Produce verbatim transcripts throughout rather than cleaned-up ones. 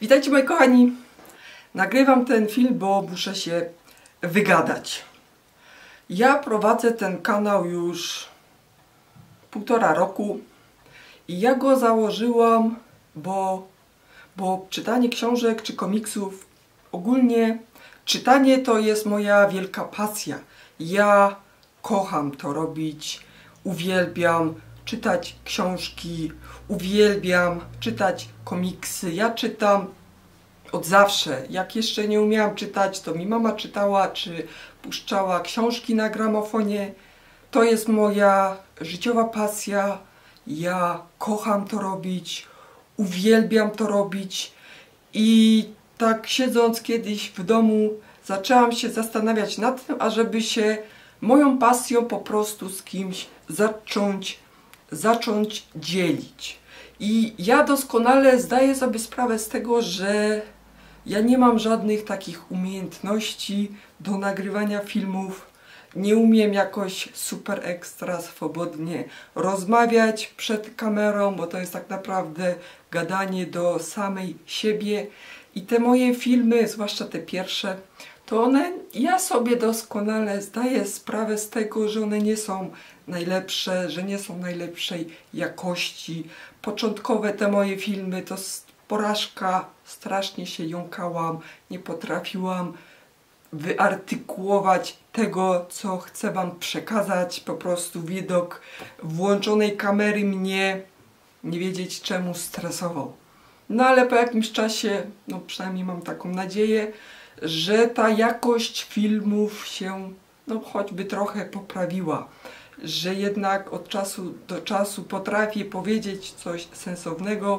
Witajcie moi kochani, nagrywam ten film, bo muszę się wygadać. Ja prowadzę ten kanał już półtora roku i ja go założyłam, bo, bo czytanie książek czy komiksów, ogólnie czytanie to jest moja wielka pasja. Ja kocham to robić, uwielbiam czytać książki, uwielbiam czytać komiksy. Ja czytam od zawsze. Jak jeszcze nie umiałam czytać, to mi mama czytała czy puszczała książki na gramofonie. To jest moja życiowa pasja. Ja kocham to robić, uwielbiam to robić i tak siedząc kiedyś w domu zaczęłam się zastanawiać nad tym, ażeby się moją pasją po prostu z kimś zacząć, zacząć dzielić. I ja doskonale zdaję sobie sprawę z tego, że ja nie mam żadnych takich umiejętności do nagrywania filmów. Nie umiem jakoś super ekstra swobodnie rozmawiać przed kamerą, bo to jest tak naprawdę gadanie do samej siebie. I te moje filmy, zwłaszcza te pierwsze, to one, ja sobie doskonale zdaję sprawę z tego, że one nie są najlepsze, że nie są najlepszej jakości. Początkowe te moje filmy to porażka, strasznie się jąkałam, nie potrafiłam wyartykułować tego, co chcę wam przekazać. Po prostu widok włączonej kamery mnie, nie wiedzieć czemu, stresował. No ale po jakimś czasie, no przynajmniej mam taką nadzieję, że ta jakość filmów się, no choćby trochę poprawiła. Że jednak od czasu do czasu potrafię powiedzieć coś sensownego,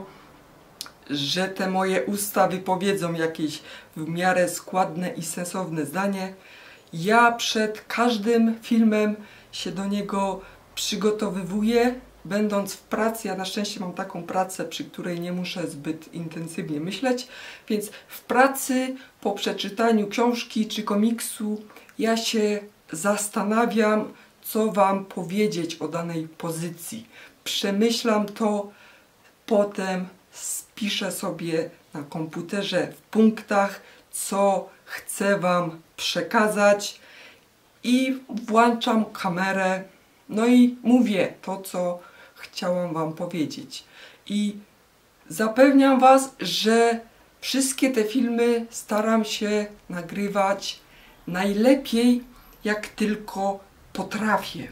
że te moje usta wypowiedzą jakieś w miarę składne i sensowne zdanie. Ja przed każdym filmem się do niego przygotowywuję, będąc w pracy. Ja na szczęście mam taką pracę, przy której nie muszę zbyt intensywnie myśleć, więc w pracy po przeczytaniu książki czy komiksu ja się zastanawiam, co wam powiedzieć o danej pozycji. Przemyślam to, potem spiszę sobie na komputerze w punktach, co chcę wam przekazać i włączam kamerę, no i mówię to, co chciałam wam powiedzieć. I zapewniam was, że wszystkie te filmy staram się nagrywać najlepiej, jak tylko potrafię.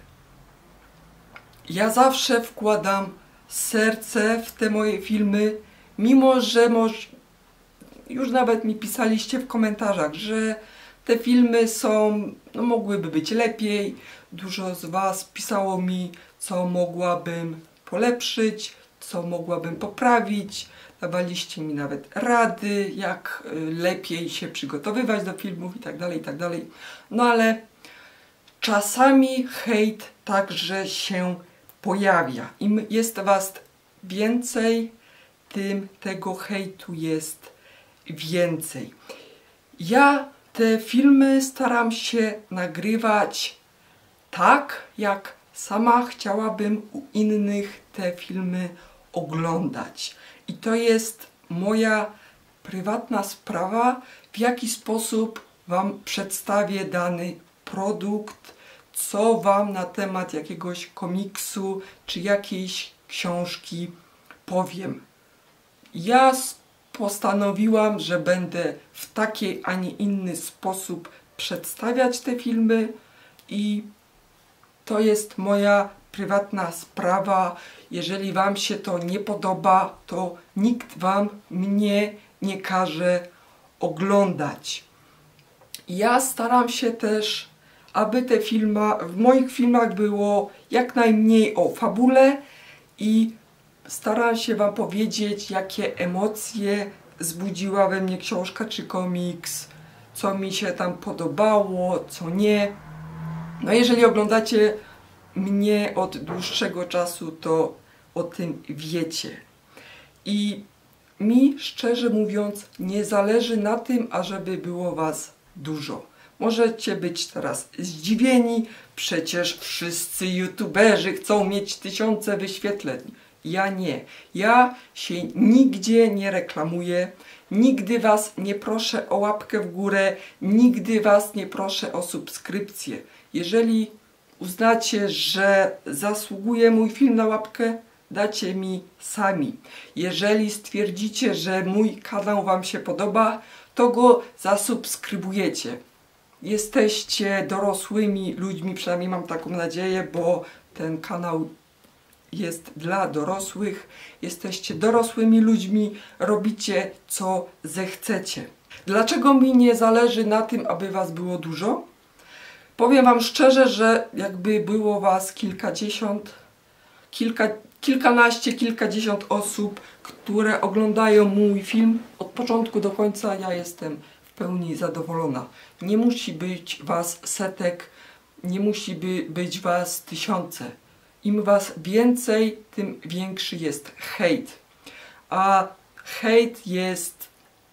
Ja zawsze wkładam serce w te moje filmy, mimo że może, już nawet mi pisaliście w komentarzach, że te filmy są, no mogłyby być lepiej. Dużo z was pisało mi, co mogłabym polepszyć, co mogłabym poprawić. Dawaliście mi nawet rady, jak lepiej się przygotowywać do filmów i tak dalej, i tak dalej. No ale czasami hejt także się pojawia. Im jest was więcej, tym tego hejtu jest więcej. Ja te filmy staram się nagrywać tak, jak sama chciałabym u innych te filmy oglądać. I to jest moja prywatna sprawa, w jaki sposób wam przedstawię dany produkt, co wam na temat jakiegoś komiksu czy jakiejś książki powiem. Ja postanowiłam, że będę w taki, a nie inny sposób przedstawiać te filmy i to jest moja prywatna sprawa. Jeżeli wam się to nie podoba, to nikt wam mnie nie każe oglądać. Ja staram się też, aby te filmy, w moich filmach było jak najmniej o fabule i staram się wam powiedzieć, jakie emocje wzbudziła we mnie książka czy komiks, co mi się tam podobało, co nie. No jeżeli oglądacie mnie od dłuższego czasu, to o tym wiecie. I mi, szczerze mówiąc, nie zależy na tym, ażeby było was dużo. Możecie być teraz zdziwieni, przecież wszyscy youtuberzy chcą mieć tysiące wyświetleń. Ja nie. Ja się nigdzie nie reklamuję. Nigdy Was nie proszę o łapkę w górę, nigdy Was nie proszę o subskrypcję. Jeżeli uznacie, że zasługuje mój film na łapkę, dacie mi sami. Jeżeli stwierdzicie, że mój kanał Wam się podoba, to go zasubskrybujecie. Jesteście dorosłymi ludźmi, przynajmniej mam taką nadzieję, bo ten kanał jest dla dorosłych. Jesteście dorosłymi ludźmi, robicie co zechcecie. Dlaczego mi nie zależy na tym, aby Was było dużo? Powiem Wam szczerze, że jakby było Was kilkadziesiąt, kilka, kilkanaście, kilkadziesiąt osób, które oglądają mój film od początku do końca, ja jestem w pełni zadowolona. Nie musi być Was setek, nie musi by być Was tysiące. Im Was więcej, tym większy jest hejt. A hejt jest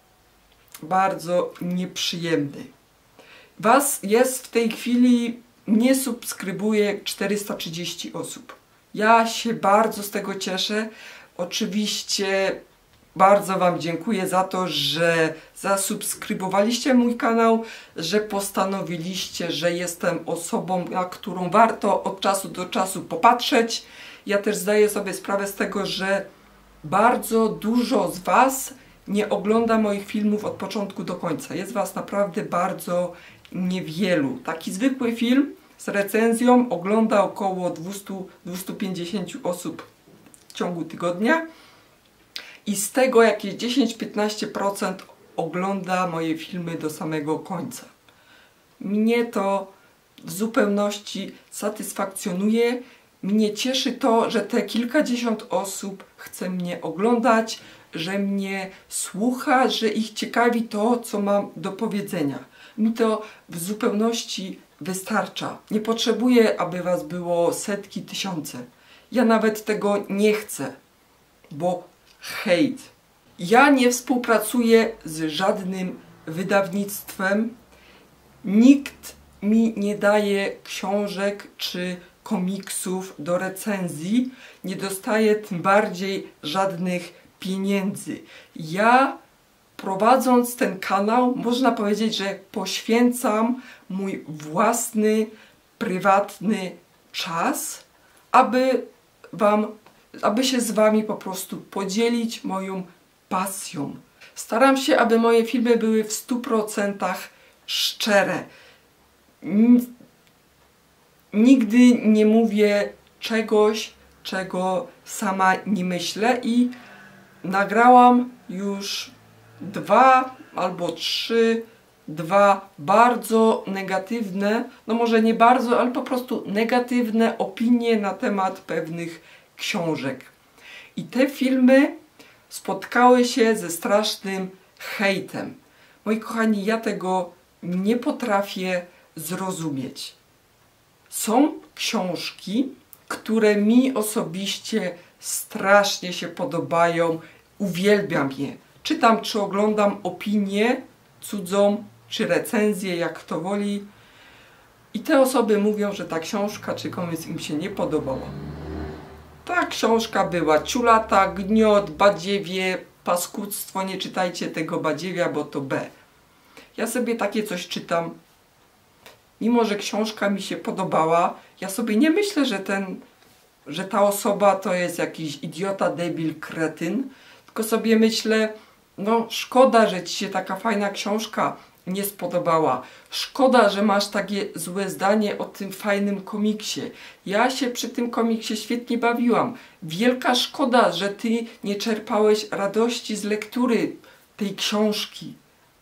bardzo nieprzyjemny. Was jest w tej chwili, nie subskrybuje czterysta trzydzieści osób. Ja się bardzo z tego cieszę. Oczywiście bardzo Wam dziękuję za to, że zasubskrybowaliście mój kanał, że postanowiliście, że jestem osobą, na którą warto od czasu do czasu popatrzeć. Ja też zdaję sobie sprawę z tego, że bardzo dużo z Was nie ogląda moich filmów od początku do końca. Jest Was naprawdę bardzo niewielu. Taki zwykły film z recenzją ogląda około dwieście do dwustu pięćdziesięciu osób w ciągu tygodnia. I z tego jakieś dziesięć do piętnastu procent ogląda moje filmy do samego końca. Mnie to w zupełności satysfakcjonuje. Mnie cieszy to, że te kilkadziesiąt osób chce mnie oglądać, że mnie słucha, że ich ciekawi to, co mam do powiedzenia. Mi to w zupełności wystarcza. Nie potrzebuję, aby Was było setki, tysiące. Ja nawet tego nie chcę, bo hejt. Ja nie współpracuję z żadnym wydawnictwem. Nikt mi nie daje książek czy komiksów do recenzji. Nie dostaję tym bardziej żadnych pieniędzy. Ja, prowadząc ten kanał, można powiedzieć, że poświęcam mój własny, prywatny czas, aby Wam aby się z Wami po prostu podzielić moją pasją. Staram się, aby moje filmy były w stu procentach szczere. Nigdy nie mówię czegoś, czego sama nie myślę i nagrałam już dwa albo trzy, dwa bardzo negatywne, no może nie bardzo, ale po prostu negatywne opinie na temat pewnych książek. I te filmy spotkały się ze strasznym hejtem. Moi kochani, ja tego nie potrafię zrozumieć. Są książki, które mi osobiście strasznie się podobają, uwielbiam je. Czytam czy oglądam opinię cudzą, czy recenzję, jak kto woli. I te osoby mówią, że ta książka czy komuś im się nie podobała. Ta książka była ciulata, gniot, badziewie, paskudztwo, nie czytajcie tego badziewia, bo to B. Ja sobie takie coś czytam. Mimo że książka mi się podobała, ja sobie nie myślę, że, ten, że ta osoba to jest jakiś idiota, debil, kretyn. Tylko sobie myślę, no szkoda, że Ci się taka fajna książka nie spodobała. Szkoda, że masz takie złe zdanie o tym fajnym komiksie. Ja się przy tym komiksie świetnie bawiłam. Wielka szkoda, że Ty nie czerpałeś radości z lektury tej książki.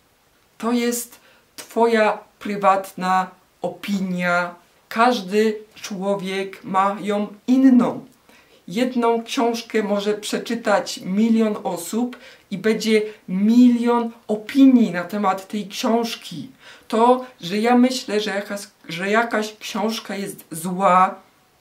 To jest Twoja prywatna opinia. Każdy człowiek ma ją inną. Jedną książkę może przeczytać milion osób i będzie milion opinii na temat tej książki. To, że ja myślę, że jakaś, że jakaś książka jest zła,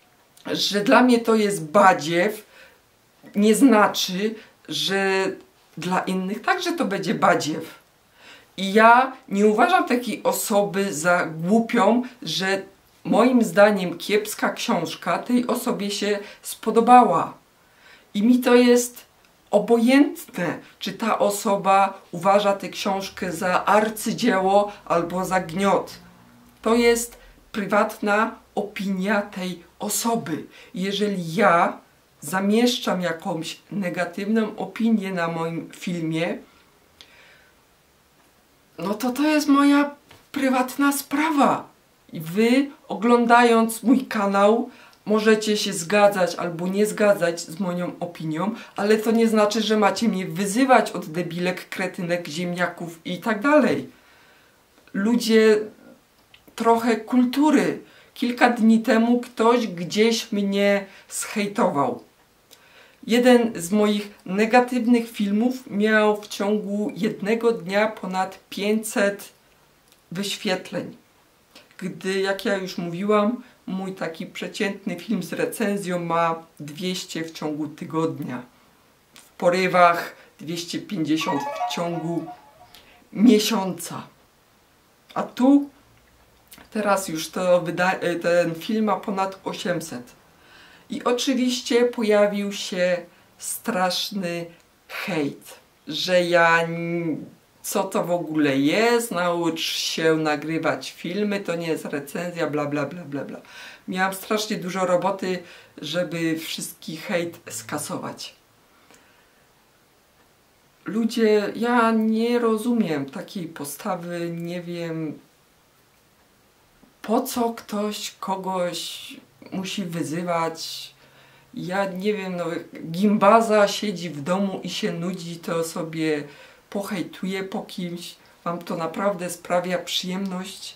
że dla mnie to jest badziew, nie znaczy, że dla innych także to będzie badziew. I ja nie uważam takiej osoby za głupią, że moim zdaniem kiepska książka tej osobie się spodobała. I mi to jest obojętne, czy ta osoba uważa tę książkę za arcydzieło albo za gniot. To jest prywatna opinia tej osoby. Jeżeli ja zamieszczam jakąś negatywną opinię na moim filmie, no to to jest moja prywatna sprawa. I wy, oglądając mój kanał, możecie się zgadzać albo nie zgadzać z moją opinią, ale to nie znaczy, że macie mnie wyzywać od debilek, kretynek, ziemniaków i tak dalej. Ludzie, trochę kultury. Kilka dni temu ktoś gdzieś mnie zhejtował. Jeden z moich negatywnych filmów miał w ciągu jednego dnia ponad pięćset wyświetleń. Gdy, jak ja już mówiłam, mój taki przeciętny film z recenzją ma dwieście w ciągu tygodnia. W porywach dwieście pięćdziesiąt w ciągu miesiąca. A tu teraz już to ten film ma ponad osiemset. I oczywiście pojawił się straszny hejt, że ja, co to w ogóle jest, naucz się nagrywać filmy, to nie jest recenzja, bla bla bla bla bla. Miałam strasznie dużo roboty, żeby wszystki hejt skasować. Ludzie, ja nie rozumiem takiej postawy, nie wiem, po co ktoś kogoś musi wyzywać. Ja nie wiem, no, gimbaza siedzi w domu i się nudzi, to sobie pohejtuje po kimś. Wam to naprawdę sprawia przyjemność.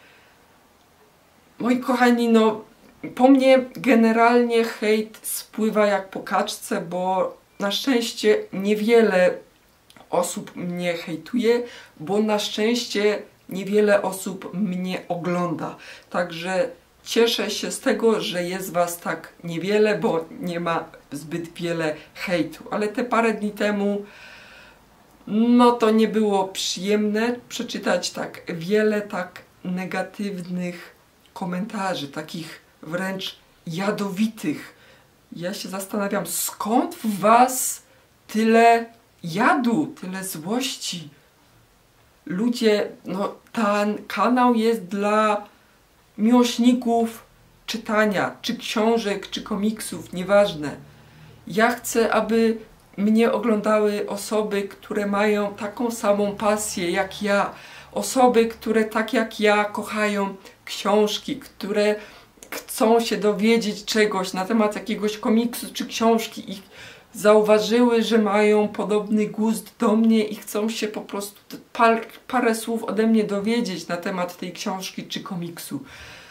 Moi kochani, no, po mnie generalnie hejt spływa jak po kaczce, bo na szczęście niewiele osób mnie hejtuje, bo na szczęście niewiele osób mnie ogląda. Także cieszę się z tego, że jest was tak niewiele, bo nie ma zbyt wiele hejtu. Ale te parę dni temu, no to nie było przyjemne przeczytać tak wiele tak negatywnych komentarzy, takich wręcz jadowitych. Ja się zastanawiam, skąd w was tyle jadu, tyle złości? Ludzie, no ten kanał jest dla miłośników czytania, czy książek, czy komiksów, nieważne. Ja chcę, aby mnie oglądały osoby, które mają taką samą pasję jak ja. Osoby, które tak jak ja kochają książki, które chcą się dowiedzieć czegoś na temat jakiegoś komiksu czy książki i zauważyły, że mają podobny gust do mnie i chcą się po prostu par, parę słów ode mnie dowiedzieć na temat tej książki czy komiksu.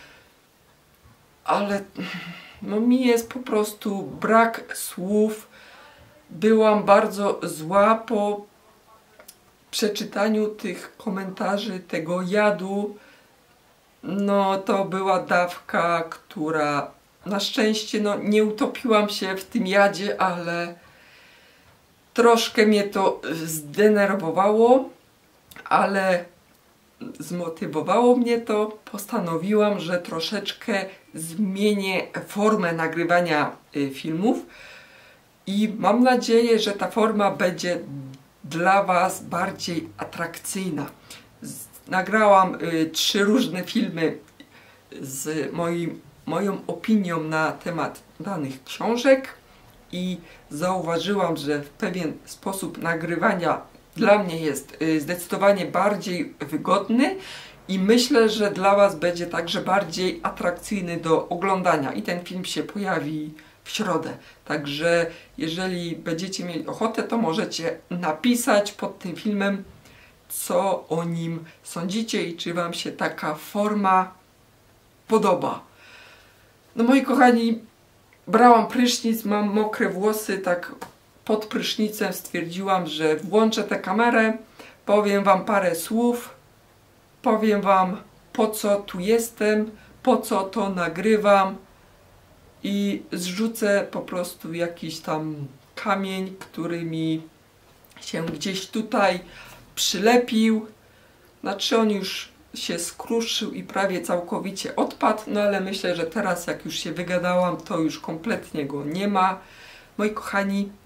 Ale no, mi jest po prostu brak słów. Byłam bardzo zła po przeczytaniu tych komentarzy, tego jadu. No to była dawka, która na szczęście no, nie utopiłam się w tym jadzie, ale troszkę mnie to zdenerwowało, ale zmotywowało mnie to. Postanowiłam, że troszeczkę zmienię formę nagrywania filmów i mam nadzieję, że ta forma będzie dla was bardziej atrakcyjna. Nagrałam y, trzy różne filmy z moim, moją opinią na temat danych książek i zauważyłam, że w pewien sposób nagrywania dla mnie jest y, zdecydowanie bardziej wygodny i myślę, że dla was będzie także bardziej atrakcyjny do oglądania i ten film się pojawi w środę. Także jeżeli będziecie mieli ochotę, to możecie napisać pod tym filmem, co o nim sądzicie i czy wam się taka forma podoba. No moi kochani, brałam prysznic, mam mokre włosy, tak pod prysznicem stwierdziłam, że włączę tę kamerę, powiem wam parę słów, powiem wam, po co tu jestem, po co to nagrywam i zrzucę po prostu jakiś tam kamień, który mi się gdzieś tutaj przylepił. Znaczy on już się skruszył i prawie całkowicie odpadł, no ale myślę, że teraz jak już się wygadałam, to już kompletnie go nie ma. Moi kochani,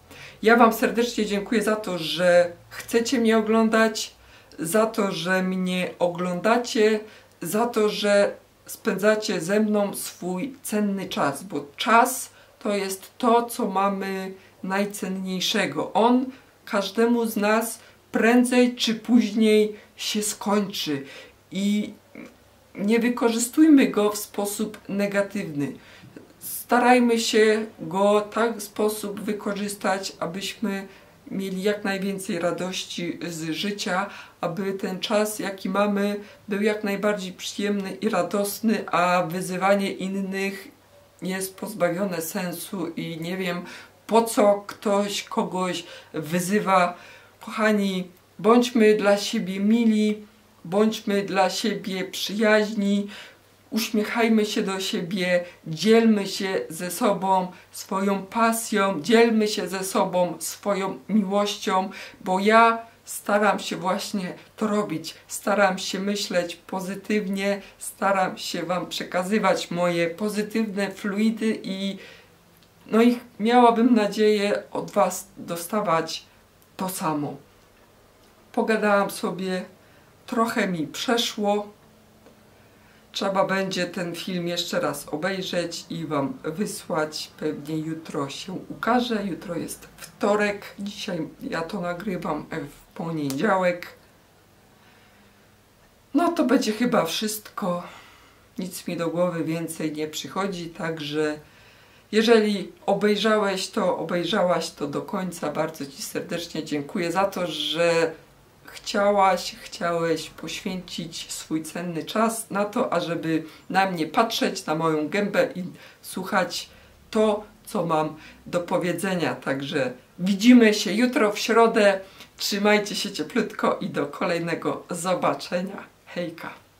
Ja Wam serdecznie dziękuję za to, że chcecie mnie oglądać, za to, że mnie oglądacie, za to, że spędzacie ze mną swój cenny czas, bo czas to jest to, co mamy najcenniejszego. On każdemu z nas prędzej czy później się skończy i nie wykorzystujmy go w sposób negatywny. Starajmy się go w taki sposób wykorzystać, abyśmy mieli jak najwięcej radości z życia, aby ten czas, jaki mamy, był jak najbardziej przyjemny i radosny, a wyzywanie innych jest pozbawione sensu i nie wiem, po co ktoś kogoś wyzywa. Kochani, bądźmy dla siebie mili, bądźmy dla siebie przyjaźni, uśmiechajmy się do siebie, dzielmy się ze sobą swoją pasją, dzielmy się ze sobą swoją miłością, bo ja staram się właśnie to robić, staram się myśleć pozytywnie, staram się Wam przekazywać moje pozytywne fluidy i no i miałabym nadzieję od Was dostawać to samo. Pogadałam sobie, trochę mi przeszło. Trzeba będzie ten film jeszcze raz obejrzeć i Wam wysłać. Pewnie jutro się ukaże. Jutro jest wtorek. Dzisiaj ja to nagrywam w poniedziałek. No to będzie chyba wszystko. Nic mi do głowy więcej nie przychodzi, także jeżeli obejrzałeś to, obejrzałaś to do końca, bardzo Ci serdecznie dziękuję za to, że chciałaś, chciałeś poświęcić swój cenny czas na to, ażeby na mnie patrzeć, na moją gębę i słuchać to, co mam do powiedzenia. Także widzimy się jutro w środę. Trzymajcie się cieplutko i do kolejnego zobaczenia. Hejka!